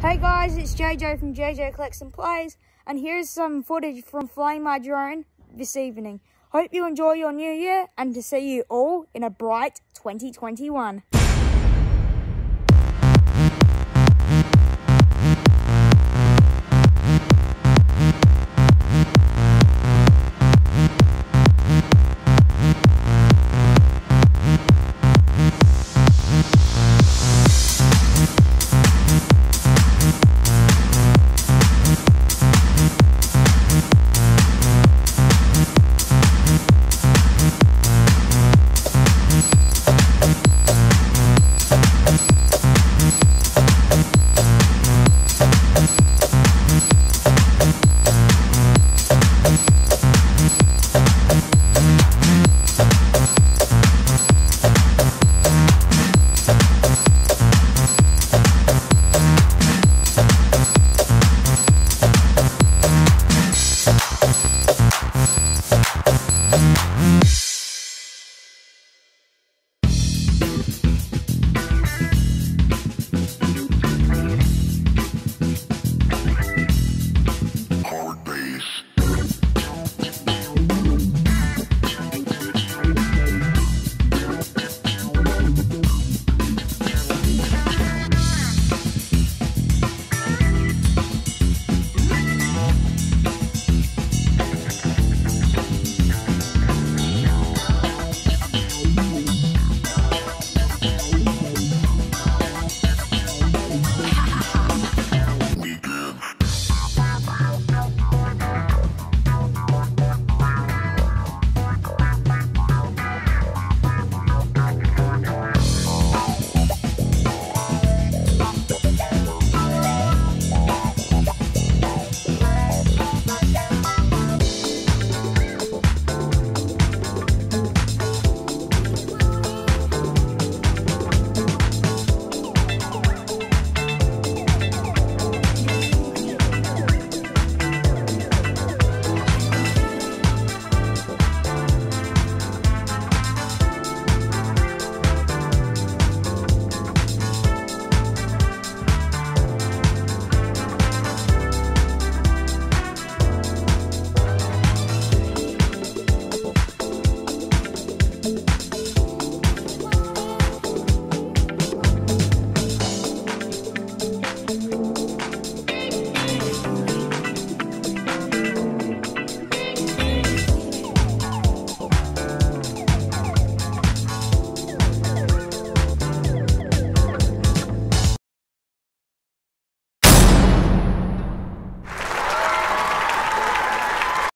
Hey guys, it's JJ from JJ Collects and Plays, and here's some footage from flying my drone this evening. Hope you enjoy your new year and to see you all in a bright 2021.